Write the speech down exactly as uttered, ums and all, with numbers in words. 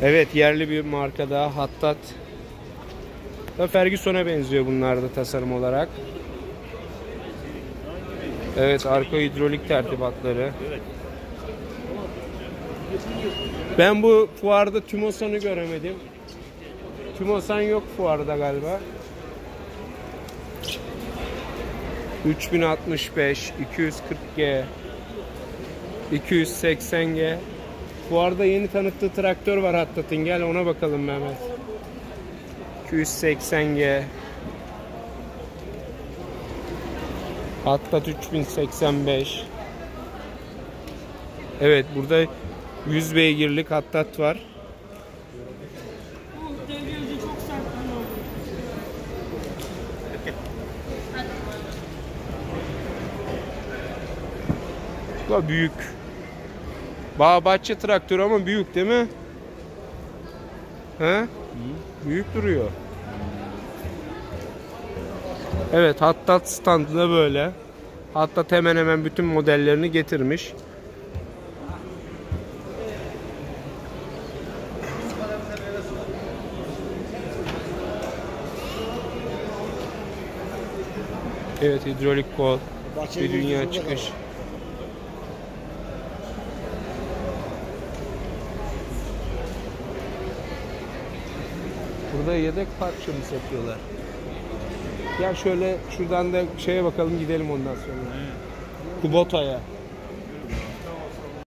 Evet, yerli bir marka daha, Hattat. Ferguson'a benziyor bunlar da tasarım olarak. Evet, arka hidrolik tertibatları. Ben bu fuarda Tümosan'ı göremedim. Tümosan yok fuarda galiba. üç bin altmış beş, iki yüz kırk G, iki yüz seksen G. Fuarda yeni tanıttığı traktör var Hattat'ın. Gel ona bakalım Mehmet. iki yüz seksen G. Hattat üç bin seksen beş. Evet, burada yüz beygirlik Hattat var. Bu da büyük. Bağ bahçe traktörü ama büyük değil mi? He? Hı. Büyük duruyor. Evet, Hattat standında böyle. Hattat hemen hemen bütün modellerini getirmiş. Evet, hidrolik kol. Bir dünya çıkış. Burada yedek parça mı satıyorlar? Ya şöyle şuradan da şeye bakalım, gidelim ondan sonra. Kubota'ya.